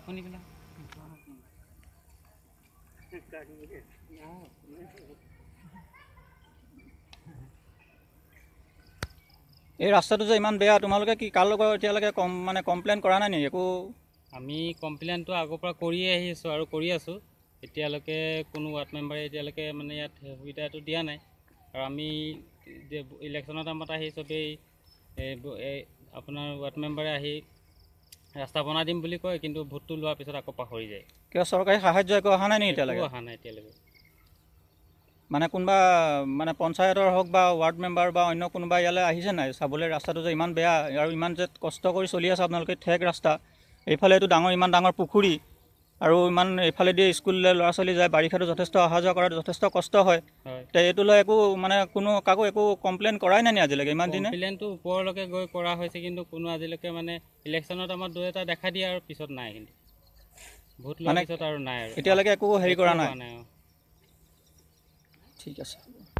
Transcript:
আপুনি বোলে এই ৰাস্তাটো যে ইমান বেয়া তোমালোকে কি কাৰ লগত এতিয়ালৈকে মানে কমপ্লেইন কৰা নাই নেকি একো? আমি কমপ্লেইনটো আগৰ পৰা কৰিয়ে আহিছোঁ আৰু কৰি আছোঁ। এতিয়ালৈকে কোনো ৱাৰ্ড মেম্বাৰে এতিয়ালৈকে মানে ইয়াত সুবিধাটো দিয়া নাই। আৰু আমি যে ইলেকশ্যনৰ টাইমত আহি চবেই আপোনাৰ ৱাৰ্ড মেম্বাৰে আহি ৰাস্তা বনাই দিম বুলি কয়, কিন্তু ভোটটো লোৱাৰ পিছত আকৌ পাহৰি যায়। কিয় চৰকাৰী সাহায্য একো অহা নাই নেকি এতিয়ালৈকে? অহা নাই এতিয়ালৈকে। মানে কোনোবা মানে পঞ্চায়তৰ হওক বা ৱাৰ্ড মেম্বাৰ বা অন্য কোনোবা ইয়ালৈ আহিছে নাই চাবলৈ ৰাস্তাটো যে ইমান বেয়া আৰু ইমান যে কষ্ট কৰি চলি আছে আপোনালোকে? ঠেক ৰাস্তা, এইফালে এইটো ইমান ডাঙৰ পুখুৰী আৰু ইমান এইফালেদি স্কুললৈ ল'ৰা ছোৱালী যায়, বাৰিষাটো যথেষ্ট অহা যোৱা কৰাত যথেষ্ট কষ্ট হয়। এইটো লৈ একো মানে কাকো একো কমপ্লেইন কৰাই নাই নি আজিলৈকে ইমান দিনে? কমপ্লেইনটো ওপৰলৈকে গৈ কৰা হৈছে, কিন্তু কোনো আজিলৈকে মানে ইলেকশ্যনৰ টাইমত 2-এটা দেখা দিয়ে আৰু পিছত নাই। কিন্তু ভোট লোৱাৰ পিছত আৰু নাই আৰু এতিয়ালৈকে একো হেৰি কৰা নাই। ঠিক আছে।